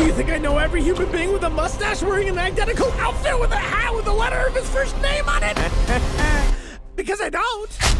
You think I know every human being with a mustache wearing an identical outfit with a hat with the letter of his first name on it? Because I don't.